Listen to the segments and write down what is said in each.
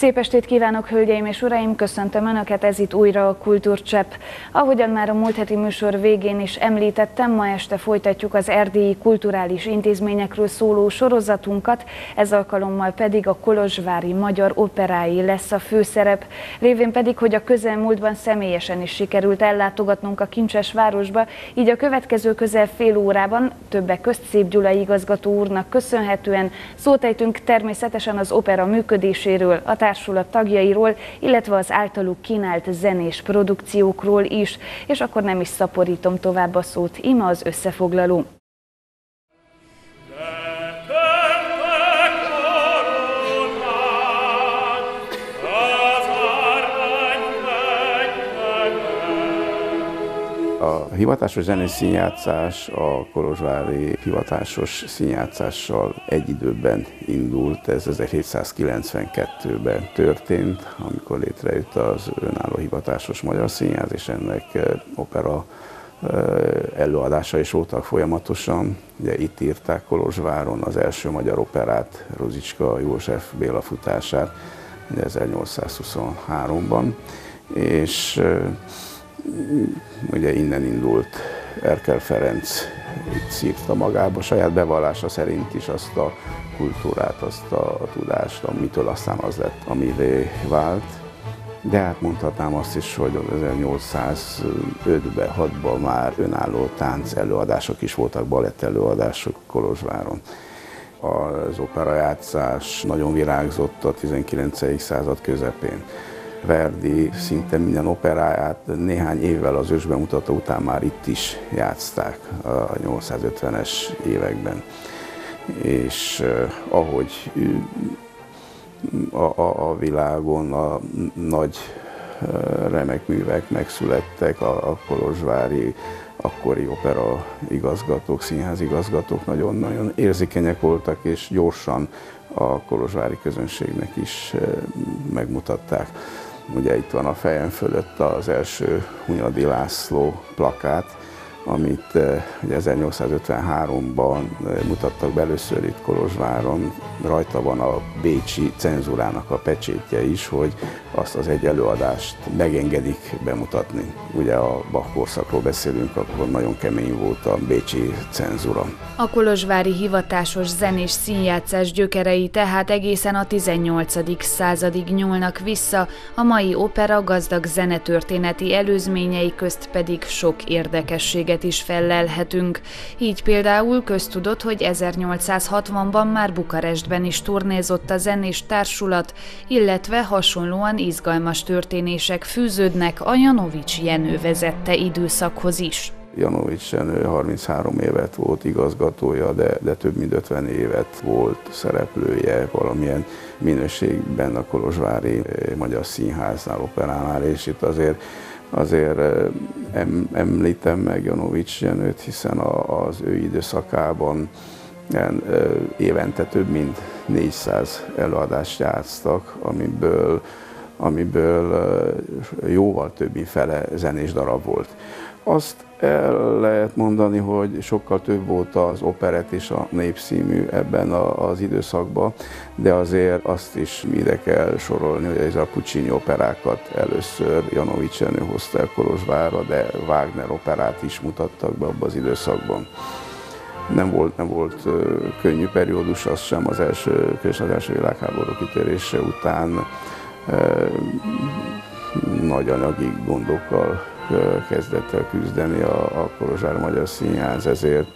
Szép estét kívánok, hölgyeim és uraim! Köszöntöm Önöket, ez itt újra a Kultúrcsepp. Ahogyan már a múlt heti műsor végén is említettem, ma este folytatjuk az erdélyi kulturális intézményekről szóló sorozatunkat, ez alkalommal pedig a kolozsvári magyar operái lesz a főszerep, révén pedig, hogy a közelmúltban személyesen is sikerült ellátogatnunk a kincses városba, így a következő közel fél órában többek közt Szép Gyula igazgató úrnak köszönhetően szót ejtünk természetesen az opera működéséről, a társulat tagjairól, illetve az általuk kínált zenés produkciókról is, és akkor nem is szaporítom tovább a szót, íme az összefoglaló. A hivatásos zenés színjátszás a kolozsvári hivatásos színjátszással egy időben indult, ez 1792-ben történt, amikor létrejött az önálló hivatásos magyar színház, és ennek opera előadása is voltak folyamatosan. Ugye itt írták Kolozsváron az első magyar operát, Rozicska József Béla futását 1823-ban, és ugye innen indult Erkel Ferenc, itt szívta magába saját bevallása szerint is azt a kultúrát, azt a tudást, amitől aztán az lett, amivé vált. De hát mondhatnám azt is, hogy 1805-ben, 6-ban már önálló tánc előadások is voltak, balett előadások Kolozsváron. Az operajátszás nagyon virágzott a 19. század közepén. Verdi szinte minden operáját néhány évvel az ősbemutató után már itt is játszták a 850-es években. És ahogy a világon a nagy remek művek megszülettek, a kolozsvári akkori opera igazgatók, színházigazgatók nagyon-nagyon érzékenyek voltak, és gyorsan a kolozsvári közönségnek is megmutatták. Ugye itt van a fejem fölött az első Hunyadi László plakát, amit 1853-ban mutattak be először itt Kolozsváron. Rajta van a bécsi cenzúrának a pecsétje is, hogy azt az egy előadást megengedik bemutatni. Ugye a Bach korszakról beszélünk, akkor nagyon kemény volt a bécsi cenzúra. A kolozsvári hivatásos zenés színjátszás gyökerei tehát egészen a 18. századig nyúlnak vissza, a mai opera gazdag zenetörténeti előzményei közt pedig sok érdekességet is fellelhetünk. Így például köztudott, hogy 1860-ban már Bukarestben is turnézott a zenés társulat, illetve hasonlóan izgalmas történések fűződnek a Janovics Jenő vezette időszakhoz is. Janovics Jenő 33 évet volt igazgatója, de több mint 50 évet volt szereplője valamilyen minőségben a kolozsvári Magyar Színháznál, operánál, és itt azért említem meg Janovics Jenőt, hiszen az ő időszakában évente több mint 400 előadást játsztak, amiből jóval több mint fele zenés darab volt. Azt el lehet mondani, hogy sokkal több volt az operett és a népszínmű ebben az időszakban, de azért azt is ide kell sorolni, hogy ez a Puccini operákat először Janovics Jenő hozta el Kolozsvárra, de Wagner operát is mutattak be abban az időszakban. Nem volt könnyű periódus, az sem az első világháború kitörése után nagy anyagi gondokkal kezdett el küzdeni a kolozsvári Magyar Színház, ezért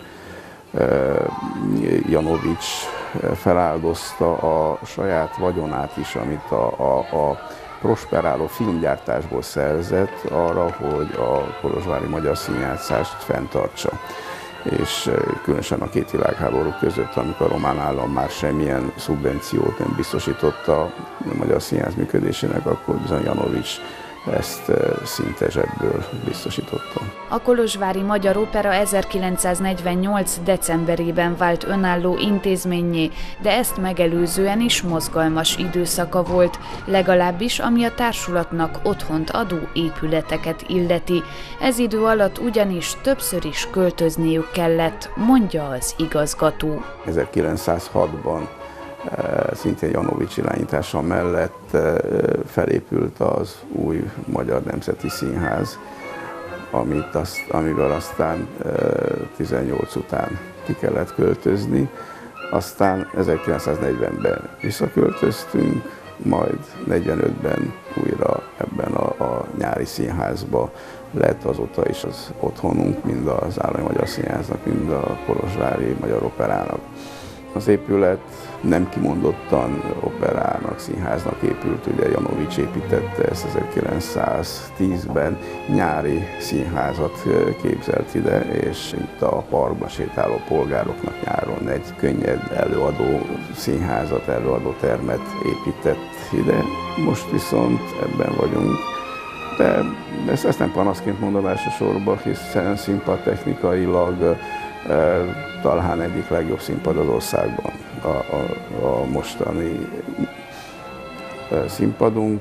Janovics feláldozta a saját vagyonát is, amit a prosperáló filmgyártásból szerzett arra, hogy a kolozsvári magyar színjátszást fenntartsa. És különösen a két világháború között, amikor a román állam már semmilyen szubvenciót nem biztosította a magyar színház működésének, akkor bizony Janovics ezt szinte zsebből biztosította. A kolozsvári Magyar Opera 1948. decemberében vált önálló intézménnyé, de ezt megelőzően is mozgalmas időszaka volt, legalábbis ami a társulatnak otthont adó épületeket illeti. Ez idő alatt ugyanis többször is költözniük kellett, mondja az igazgató. 1906-ban szintén Janovics irányítása mellett felépült az új Magyar Nemzeti Színház, amivel aztán 18 után ki kellett költözni. Aztán 1940-ben visszaköltöztünk, majd 45-ben újra ebben a nyári színházba lett azóta is az otthonunk, mind az Állami Magyar Színháznak, mind a Kolozsvári Magyar Operának. Az épület nem kimondottan operának, színháznak épült, ugye Janovics építette ezt 1910-ben, nyári színházat képzelt ide, és itt a parkban sétáló polgároknak nyáron egy könnyed előadó színházat, előadó termet épített ide. Most viszont ebben vagyunk, de ezt nem panaszként mondom elsősorban, hiszen színpadtechnikailag talán egyik legjobb színpad az országban a mostani színpadunk.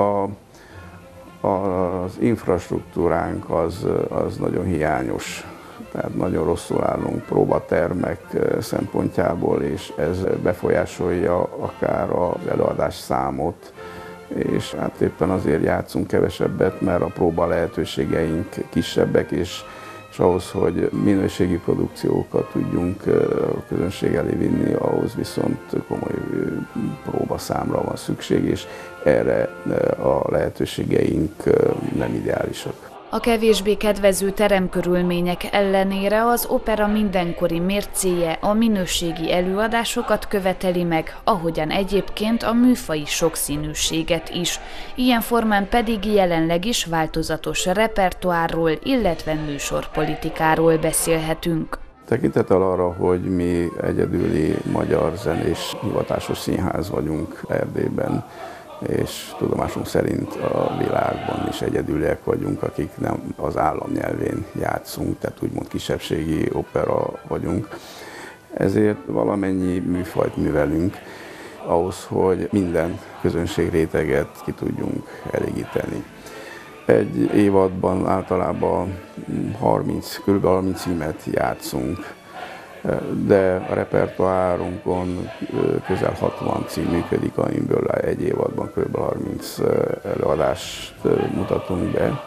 Az infrastruktúránk az nagyon hiányos, tehát nagyon rosszul állunk próbatermek szempontjából, és ez befolyásolja akár az előadás számot, és hát éppen azért játszunk kevesebbet, mert a próba lehetőségeink kisebbek, és ahhoz, hogy minőségi produkciókat tudjunk a közönség elé vinni, ahhoz viszont komoly próbaszámra van szükség, és erre a lehetőségeink nem ideálisak. A kevésbé kedvező teremkörülmények ellenére az opera mindenkori mércéje a minőségi előadásokat követeli meg, ahogyan egyébként a műfaji sokszínűséget is. Ilyen formán pedig jelenleg is változatos repertoárról, illetve műsorpolitikáról beszélhetünk. Tekintettel arra, hogy mi egyedüli magyar zenés hivatásos színház vagyunk Erdélyben, és tudomásunk szerint a világban is egyedüliek vagyunk, akik nem az államnyelvén játszunk, tehát úgymond kisebbségi opera vagyunk. Ezért valamennyi műfajt művelünk ahhoz, hogy minden közönségréteget ki tudjunk elégíteni. Egy évadban általában kb. 30 címet játszunk, de a repertoárunkon közel 60 cím működik, amiből egy évadban kb. 30 előadást mutatunk be.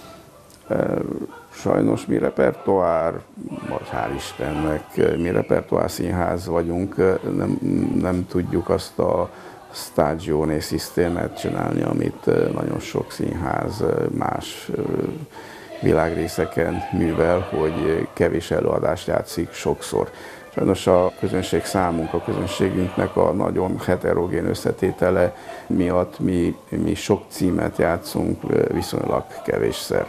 Sajnos mi repertoár, vagy hál' Istennek, mi repertoár színház vagyunk, nem tudjuk azt a stagione szisztémet csinálni, amit nagyon sok színház más világrészeken művel, hogy kevés előadást játszik sokszor. Sajnos a közönség számunk, a közönségünknek a nagyon heterogén összetétele miatt mi sok címet játszunk viszonylag kevésszer.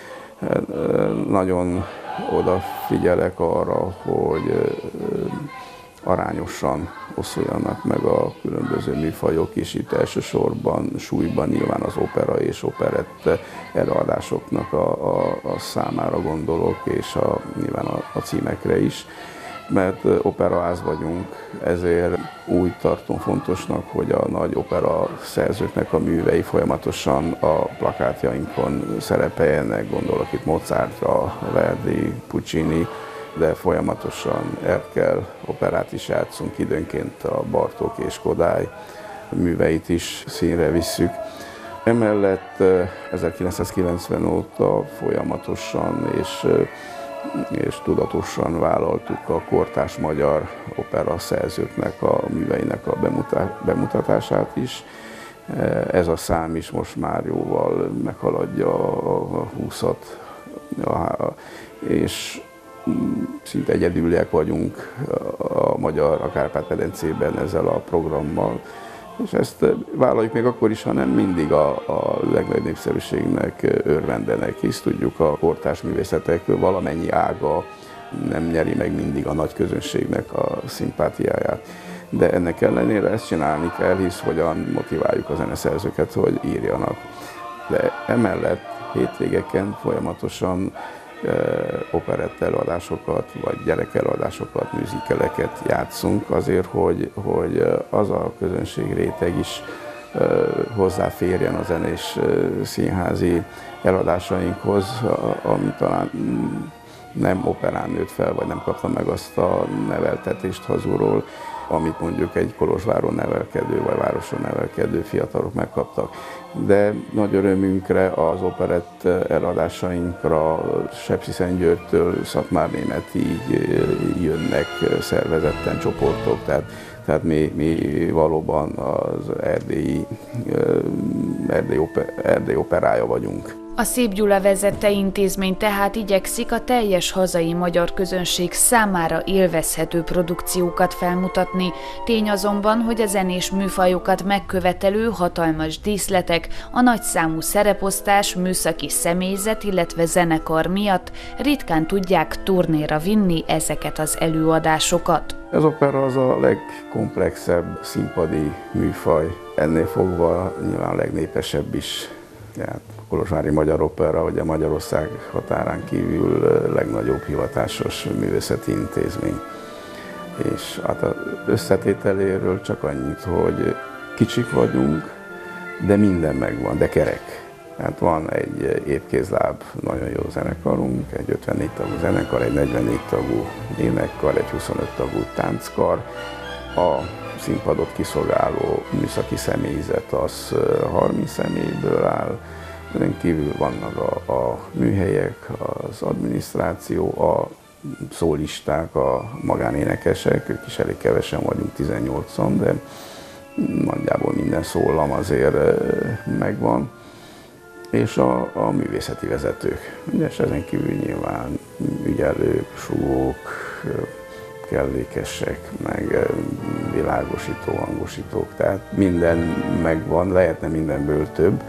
Nagyon odafigyelek arra, hogy arányosan oszuljanak meg a különböző műfajok is, itt elsősorban súlyban nyilván az opera és operett előadásoknak a számára gondolok, és nyilván a címekre is, mert operaház vagyunk, ezért úgy tartom fontosnak, hogy a nagy opera szerzőknek a művei folyamatosan a plakátjainkon szerepeljenek, gondolok itt Mozartra, Verdi, Puccini, de folyamatosan Erkel operát is játszunk, időnként a Bartók és Kodály műveit is színre visszük. Emellett 1990 óta folyamatosan és tudatosan vállaltuk a kortárs magyar opera szerzőknek a műveinek a bemutatását is. Ez a szám is most már jóval meghaladja a 20-at, és szinte egyedüliek vagyunk a magyar, a Kárpát-medencében ezzel a programmal. És ezt vállaljuk még akkor is, ha nem mindig a legnagyobb népszerűségnek örvendenek, hisz tudjuk, a kortárs művészetek valamennyi ága nem nyeri meg mindig a nagy közönségnek a szimpátiáját. De ennek ellenére ezt csinálni kell, hisz hogyan motiváljuk a zeneszerzőket, hogy írjanak. De emellett hétvégeken folyamatosan operett előadásokat, vagy gyerekelőadásokat, műzikeleket játszunk azért, hogy az a közönség réteg is hozzáférjen a zenés színházi előadásainkhoz, ami talán nem operán nőtt fel, vagy nem kapta meg azt a neveltetést hazulról, amit mondjuk egy Kolozsváron nevelkedő vagy városon nevelkedő fiatalok megkaptak. De nagy örömünkre az operett eladásainkra Sepsiszentgyörgytől Szatmárnémetig így jönnek szervezetten csoportok, tehát mi valóban az Erdély operája vagyunk. A Szép Gyula vezette intézmény tehát igyekszik a teljes hazai magyar közönség számára élvezhető produkciókat felmutatni. Tény azonban, hogy a zenés műfajokat megkövetelő hatalmas díszletek, a nagyszámú szereposztás, műszaki személyzet, illetve zenekar miatt ritkán tudják turnéra vinni ezeket az előadásokat. Az opera az a legkomplexebb színpadi műfaj, ennél fogva nyilván a legnépesebb is. Tehát Kolozsvári Magyar Opera, ugye Magyarország határán kívül legnagyobb hivatásos művészeti intézmény. És hát az összetételéről csak annyit, hogy kicsik vagyunk, de minden megvan, de kerek. Hát van egy épkézláb, nagyon jó zenekarunk, egy 54 tagú zenekar, egy 44 tagú énekkar, egy 25 tagú tánckar. A színpadot kiszolgáló műszaki személyzet az 30 személyből áll. Ezen kívül vannak a műhelyek, az adminisztráció, a szólisták, a magánénekesek, ők is elég kevesen vagyunk, 18-an, de nagyjából minden szólam azért megvan. És a művészeti vezetők, és ezen kívül nyilván ügyelők, súgók, kellékesek, meg világosító, hangosítók, tehát minden megvan, lehetne mindenből több,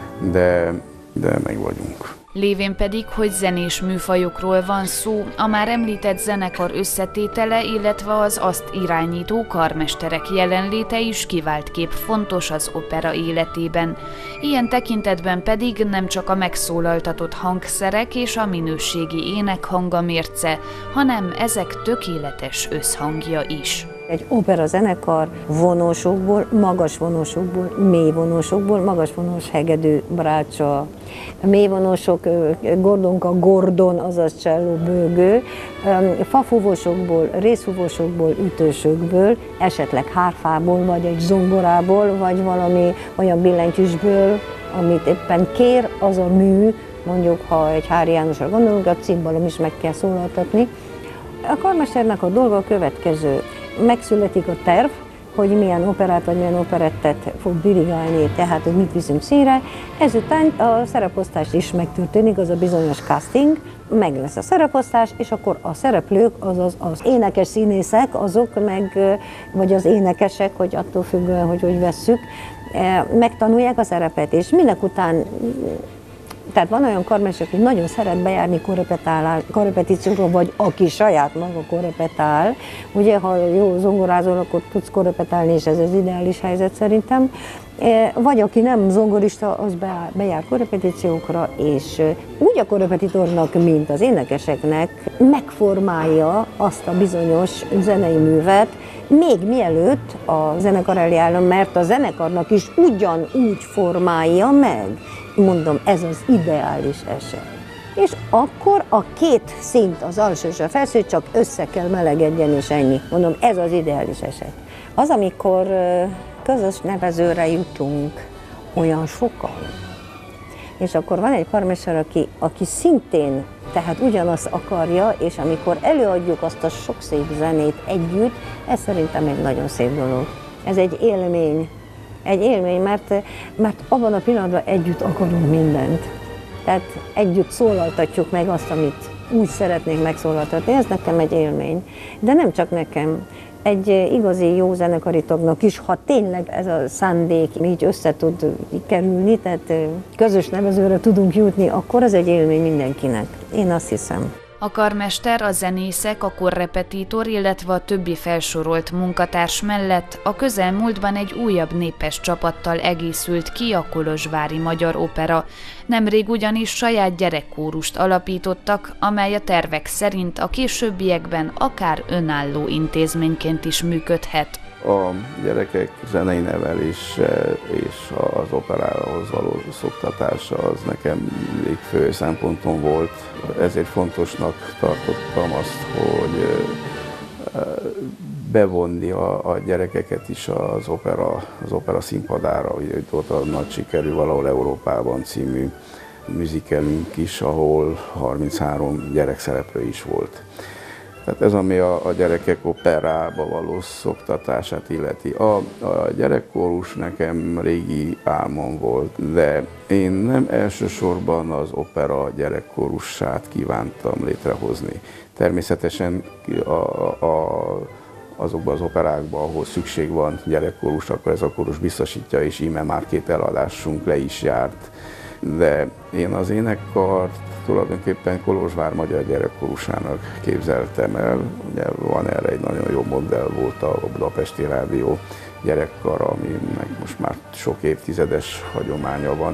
de meg vagyunk. Lévén pedig, hogy zenés műfajokról van szó, a már említett zenekar összetétele, illetve az azt irányító karmesterek jelenléte is kivált kép fontos az opera életében. Ilyen tekintetben pedig nem csak a megszólaltatott hangszerek és a minőségi énekhang a mérce, hanem ezek tökéletes összhangja is. Egy opera zenekar vonósokból, magas vonósokból, mély vonósokból, magas vonós hegedű, brácsa, mély vonósok, gordonka, gordon, azaz cselló, bőgő, fafúvósokból, részfúvósokból, ütősökből, esetleg hárfából, vagy egy zongorából, vagy valami olyan billentyűsből, amit éppen kér az a mű, mondjuk ha egy Hári Jánosra gondolunk, a cimbalom is meg kell szólaltatni. A karmesternek a dolga a következő. Megszületik a terv, hogy milyen operát vagy milyen operettet fog dirigálni, tehát hogy mit viszünk színre. Ezután a szereposztás is megtörténik, az a bizonyos casting, meg lesz a szereposztás, és akkor a szereplők, azaz az énekes színészek, azok meg, vagy az énekesek, hogy attól függően, hogy vesszük, megtanulják a szerepet, és minek után. Tehát van olyan karmester, aki nagyon szeret bejárni korrepetícióra, vagy aki saját maga korrepetál. Ugye, ha jó zongorázol, akkor tudsz korrepetálni, és ez az ideális helyzet szerintem. Vagy aki nem zongorista, az bejár korrepetíciókra, és úgy a korrepetitornak, mint az énekeseknek megformálja azt a bizonyos zenei művet, még mielőtt a zenekar elé állna, mert a zenekarnak is ugyanúgy formálja meg. Mondom, ez az ideális eset. És akkor a két szint, az alsó és a felső, csak össze kell melegedjen, és ennyi. Mondom, ez az ideális eset. Az, amikor közös nevezőre jutunk olyan sokan, és akkor van egy karmester, aki szintén, tehát ugyanazt akarja, és amikor előadjuk azt a sok szép zenét együtt, ez szerintem egy nagyon szép dolog. Ez egy élmény. Egy élmény, mert abban a pillanatban együtt akarunk mindent. Tehát együtt szólaltatjuk meg azt, amit úgy szeretnénk megszólaltatni. Ez nekem egy élmény. De nem csak nekem. Egy igazi jó zenekari tagnak is, ha tényleg ez a szándék így össze tud kerülni, tehát közös nevezőre tudunk jutni, akkor ez egy élmény mindenkinek. Én azt hiszem. A karmester, a zenészek, a korrepetitor, illetve a többi felsorolt munkatárs mellett a közelmúltban egy újabb népes csapattal egészült ki a Kolozsvári Magyar Opera. Nemrég ugyanis saját gyerekkórust alapítottak, amely a tervek szerint a későbbiekben akár önálló intézményként is működhet. A gyerekek zenei nevelése és az operához való szoktatása az nekem még fő szempontom volt. Ezért fontosnak tartottam azt, hogy bevonni a gyerekeket is az opera színpadára. Ugye itt volt a nagy sikerű Valahol Európában című musicalünk is, ahol 33 gyerekszereplő is volt. Tehát ez, ami a gyerekek operába való szoktatását illeti. A gyerekkórus nekem régi álmom volt, de én nem elsősorban az opera gyerekkórussát kívántam létrehozni. Természetesen azokban az operákban, ahol szükség van gyerekkórus, akkor ez a kórus biztosítja, és íme már 2 eladásunk le is járt. De én az énekkart tulajdonképpen Kolozsvár Magyar Gyerekkórusának képzeltem el. Ugye van erre egy nagyon jó modell, volt a Budapesti Rádió gyerekkar, aminek most már sok évtizedes hagyománya van,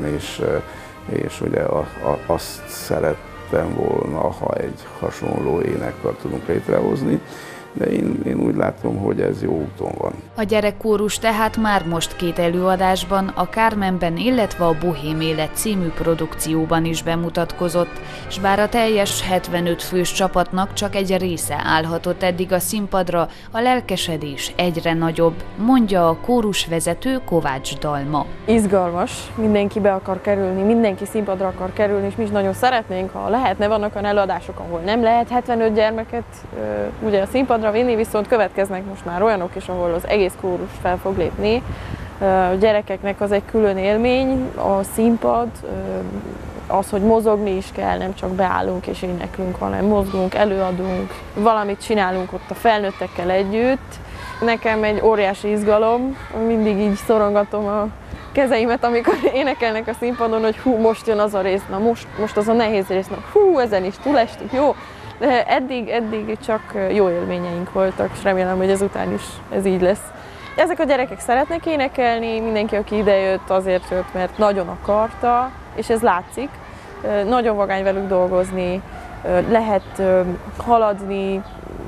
és ugye azt szerettem volna, ha egy hasonló énekkart tudunk létrehozni. De én úgy látom, hogy ez jó úton van. A gyerekkórus tehát már most 2 előadásban, a Carmenben, illetve a Bohém Élet című produkcióban is bemutatkozott, s bár a teljes 75 fős csapatnak csak egy része állhatott eddig a színpadra, a lelkesedés egyre nagyobb, mondja a kórusvezető Kovács Dalma. Izgalmas, mindenki be akar kerülni, mindenki színpadra akar kerülni, és mi is nagyon szeretnénk, ha lehetne. Vannak olyan előadások, ahol nem lehet 75 gyermeket ugye a színpadra vinni, viszont következnek most már olyanok is, ahol az egész kórus fel fog lépni. A gyerekeknek az egy külön élmény, a színpad, az, hogy mozogni is kell, nem csak beállunk és éneklünk, hanem mozgunk, előadunk, valamit csinálunk ott a felnőttekkel együtt. Nekem egy óriási izgalom, mindig így szorongatom a kezeimet, amikor énekelnek a színpadon, hogy hú, most jön az a rész, na most az a nehéz rész, na hú, ezen is túlestünk, jó. De eddig csak jó élményeink voltak, és remélem, hogy ezután is ez így lesz. Ezek a gyerekek szeretnek énekelni, mindenki, aki idejött, azért jött, mert nagyon akarta, és ez látszik. Nagyon vagány velük dolgozni, lehet haladni.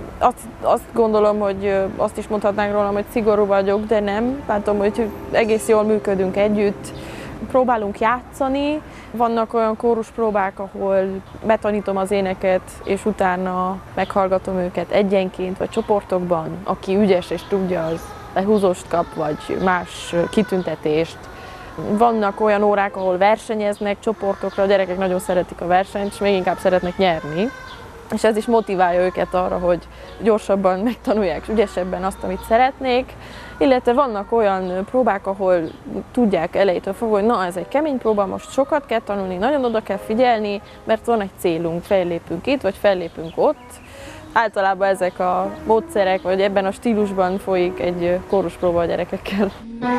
Azt gondolom, hogy azt is mondhatnánk rólam, hogy szigorú vagyok, de nem. Látom, hogy egész jól működünk együtt. Próbálunk játszani, vannak olyan kóruspróbák, ahol betanítom az éneket, és utána meghallgatom őket egyenként, vagy csoportokban. Aki ügyes és tudja, az lehúzóst kap, vagy más kitüntetést. Vannak olyan órák, ahol versenyeznek csoportokra, a gyerekek nagyon szeretik a versenyt, és még inkább szeretnek nyerni. És ez is motiválja őket arra, hogy gyorsabban megtanulják ügyesebben azt, amit szeretnék. Illetve vannak olyan próbák, ahol tudják elejétől fogva, hogy na, ez egy kemény próba, most sokat kell tanulni, nagyon oda kell figyelni, mert van egy célunk, fellépünk itt, vagy fellépünk ott. Általában ezek a módszerek, vagy ebben a stílusban folyik egy kóruspróba a gyerekekkel.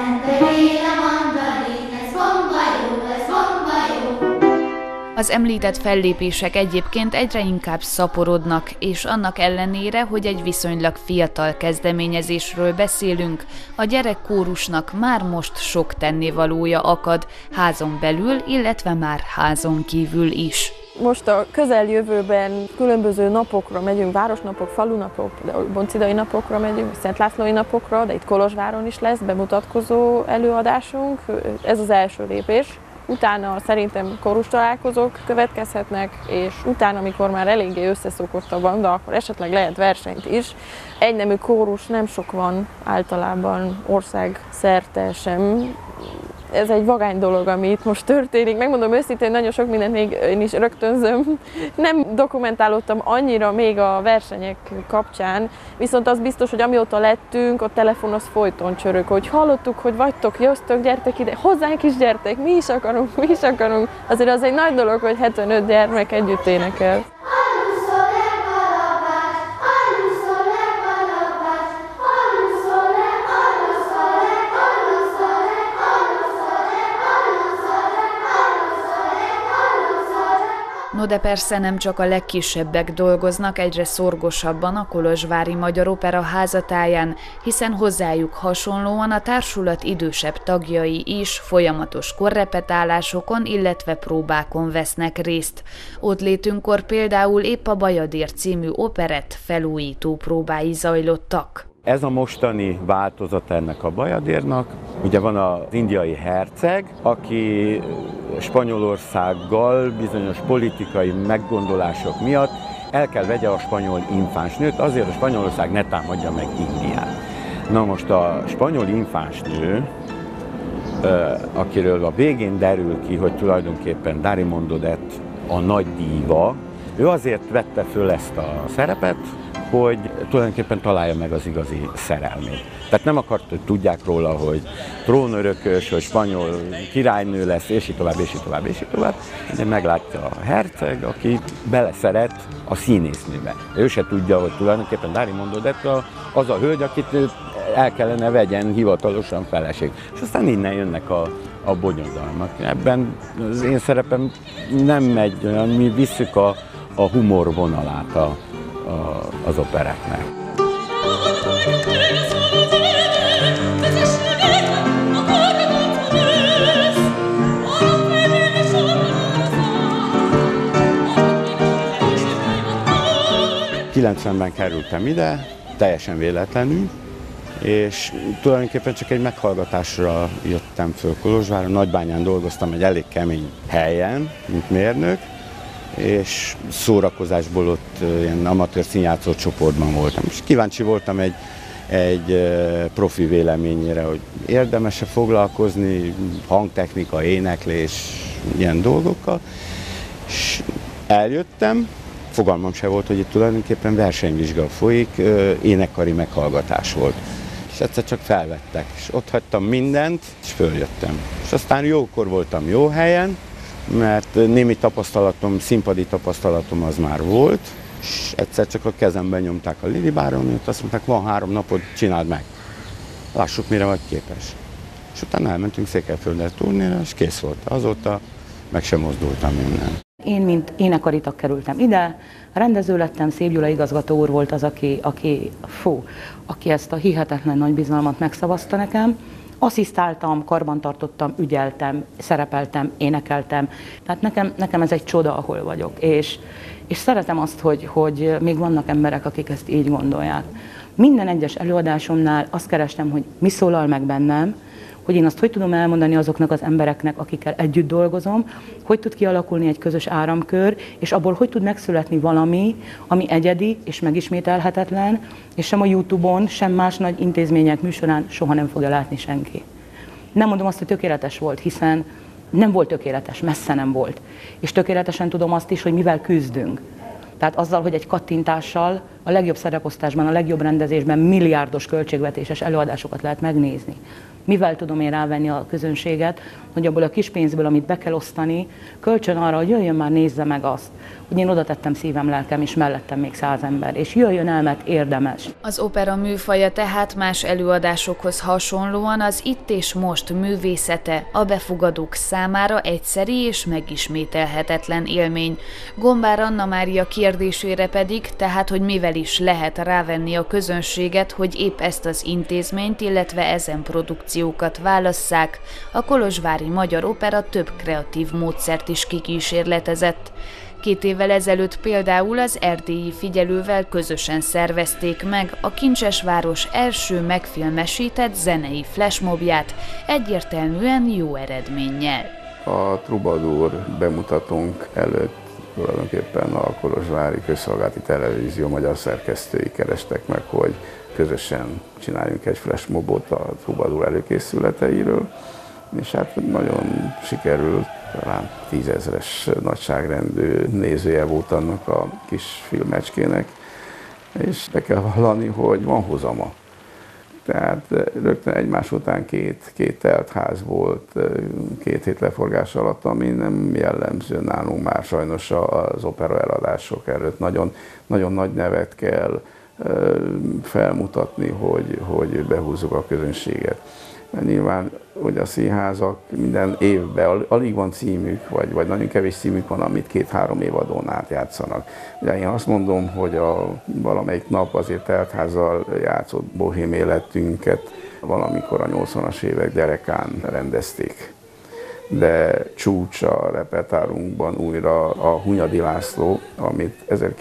Az említett fellépések egyébként egyre inkább szaporodnak, és annak ellenére, hogy egy viszonylag fiatal kezdeményezésről beszélünk, a gyerekkórusnak már most sok tennivalója akad, házon belül, illetve már házon kívül is. Most a közeljövőben különböző napokra megyünk, városnapok, falunapok, boncidai napokra megyünk, Szent Lászlói napokra, de itt Kolozsváron is lesz bemutatkozó előadásunk, ez az első lépés. Utána szerintem kórus találkozók következhetnek, és utána, amikor már eléggé összeszokott a banda, akkor esetleg lehet versenyt is. Egynemű kórus nem sok van általában országszerte sem. Ez egy vagány dolog, ami itt most történik. Megmondom őszintén, nagyon sok mindent még én is rögtönzöm. Nem dokumentálódtam annyira még a versenyek kapcsán, viszont az biztos, hogy amióta lettünk, a telefon az folyton csörög, hogy hallottuk, hogy vagytok, jöztök, gyertek ide, hozzánk is gyertek, mi is akarunk, mi is akarunk. Azért az egy nagy dolog, hogy 75 gyermek együtt énekel. No de persze nem csak a legkisebbek dolgoznak egyre szorgosabban a Kolozsvári Magyar Opera házatáján, hiszen hozzájuk hasonlóan a társulat idősebb tagjai is folyamatos korrepetálásokon, illetve próbákon vesznek részt. Ott létünkkor például épp a Bajadér című operett felújító próbái zajlottak. Ez a mostani változat ennek a Bajadérnak. Ugye van az indiai herceg, aki Spanyolországgal bizonyos politikai meggondolások miatt el kell vegye a spanyol infánsnőt, azért a Spanyolország ne támadja meg Indiát. Na most a spanyol infánsnő, akiről a végén derül ki, hogy tulajdonképpen Darimondo d'Este a nagy díva, ő azért vette föl ezt a szerepet, hogy tulajdonképpen találja meg az igazi szerelmét. Tehát nem akart, hogy tudják róla, hogy trónörökös, hogy spanyol királynő lesz, és így tovább, és így tovább, és így tovább. De meglátja a herceg, aki beleszeret a színésznőbe. Ő se tudja, hogy tulajdonképpen Darimondo d'Este az a hölgy, akit el kellene vegyen hivatalosan feleség. És aztán innen jönnek a bonyodalmak. Ebben az én szerepem nem megy olyan, mi visszük a humor vonalát az operetnek. Ben kerültem ide, teljesen véletlenül, és tulajdonképpen csak egy meghallgatásra jöttem föl Kolozsvárra. Nagybányán dolgoztam egy elég kemény helyen, mint mérnök, és szórakozásból ott ilyen amatőr színjátszó csoportban voltam. És kíváncsi voltam egy profi véleményére, hogy érdemes-e foglalkozni hangtechnika, éneklés, ilyen dolgokkal. És eljöttem, fogalmam se volt, hogy itt tulajdonképpen versenyvizsga folyik, énekkari meghallgatás volt. És egyszer csak felvettek, és ott hagytam mindent, és följöttem. És aztán jókor voltam jó helyen, mert némi tapasztalatom, színpadi tapasztalatom az már volt, és egyszer csak a kezemben nyomták a Lili bárónőt, azt mondták, van 3 napod, csináld meg. Lássuk, mire vagy képes. És utána elmentünk Székelyföldre turnéra, és kész volt. Azóta meg sem mozdultam innen. Én, mint énekari tag kerültem ide, rendező lettem, Szép Gyula igazgató úr volt az, aki ezt a hihetetlen nagy bizalmat megszavazta nekem. Asszisztáltam, karbantartottam, ügyeltem, szerepeltem, énekeltem. Tehát nekem ez egy csoda, ahol vagyok. És szeretem azt, hogy még vannak emberek, akik ezt így gondolják. Minden egyes előadásomnál azt kerestem, hogy mi szólal meg bennem, hogy én azt hogy tudom elmondani azoknak az embereknek, akikkel együtt dolgozom, hogy tud kialakulni egy közös áramkör, és abból hogy tud megszületni valami, ami egyedi és megismételhetetlen, és sem a YouTube-on, sem más nagy intézmények műsorán soha nem fogja látni senki. Nem mondom azt, hogy tökéletes volt, hiszen nem volt tökéletes, messze nem volt. És tökéletesen tudom azt is, hogy mivel küzdünk. Tehát azzal, hogy egy kattintással a legjobb szereposztásban, a legjobb rendezésben milliárdos költségvetéses előadásokat lehet megnézni. Mivel tudom én rávenni a közönséget, hogy abból a kis pénzből, amit be kell osztani, kölcsön arra, hogy jöjjön már, nézze meg azt, hogy én oda tettem szívem, lelkem, és mellettem még 100 ember, és jöjjön el, mert érdemes. Az opera műfaja tehát más előadásokhoz hasonlóan az itt és most művészete a befogadók számára egyszeri és megismételhetetlen élmény. Gombár Anna Mária kérdésére pedig, tehát hogy mivel is lehet rávenni a közönséget, hogy épp ezt az intézményt, illetve ezen produkciókat válasszák, a kolozsvári Magyar Opera több kreatív módszert is kikísérletezett. 2 évvel ezelőtt például az erdélyi figyelővel közösen szervezték meg a Kincsesváros első megfilmesített zenei flashmobját, egyértelműen jó eredménnyel. A Troubadour bemutatónk előtt tulajdonképpen a Kolozsvári Közszolgálati Televízió magyar szerkesztői kerestek meg, hogy közösen csináljunk egy flashmobot a Troubadour előkészületeiről, és hát nagyon sikerült, talán 10 000-es nagyságrendű nézője volt annak a kis filmecskének, és be kell vallani, hogy van hozama. Tehát rögtön egymás után két telt ház volt 2 hét leforgás alatt, ami nem jellemző nálunk már sajnos az opera eladások előtt. Nagyon, nagyon nagy nevet kell felmutatni, hogy behúzzuk a közönséget. Mert nyilván, hogy a színházak minden évben alig van címük, vagy nagyon kevés címük van, amit 2-3 évadon át játszanak. Ugye én azt mondom, hogy valamelyik nap azért teltházzal játszott bohém életünket valamikor a 80-as évek derekán rendezték. De csúcs a repertoárunkban újra a Hunyadi László, amit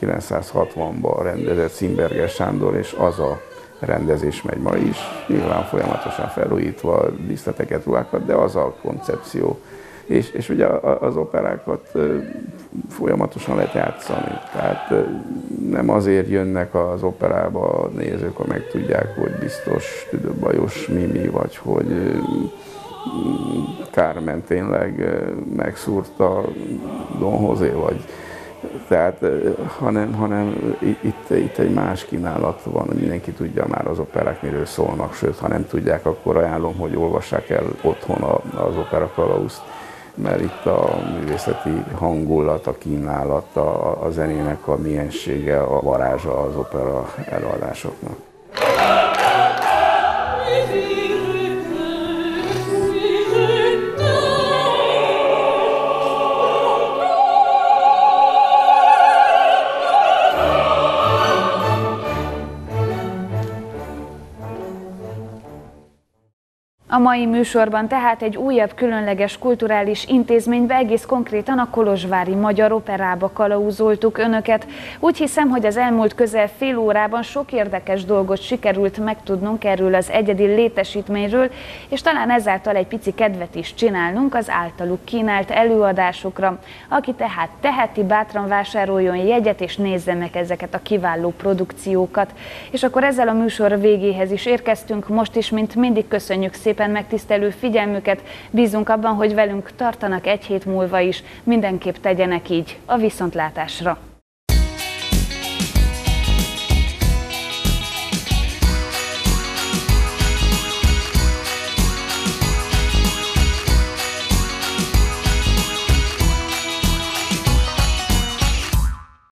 1960-ban rendezett Színberger Sándor, és az a rendezés megy ma is, nyilván folyamatosan felújítva díszleteket, ruhákat, de az a koncepció És ugye az operákat folyamatosan lehet játszani. Tehát nem azért jönnek az operába a nézők, hogy megtudják, hogy biztos Tüdőbajos Mimi, vagy hogy Carmen tényleg megszúrta Don José, vagy tehát, hanem itt egy más kínálat van, mindenki tudja már az operák miről szólnak, sőt, ha nem tudják, akkor ajánlom, hogy olvassák el otthon az Operakalauzt, mert itt a művészeti hangulat, a kínálat, a zenének a miensége, a varázsa az opera előadásoknak. A mai műsorban tehát egy újabb különleges kulturális intézménybe, egész konkrétan a kolozsvári Magyar Operába kalauzoltuk önöket. Úgy hiszem, hogy az elmúlt közel fél órában sok érdekes dolgot sikerült megtudnunk erről az egyedi létesítményről, és talán ezáltal egy pici kedvet is csinálnunk az általuk kínált előadásokra. Aki tehát teheti, bátran vásároljon jegyet és nézze meg ezeket a kiváló produkciókat. És akkor ezzel a műsor végéhez is érkeztünk, most is, mint mindig köszönjük szépen megtisztelő figyelmüket, bízunk abban, hogy velünk tartanak egy hét múlva is, mindenképp tegyenek így. A viszontlátásra!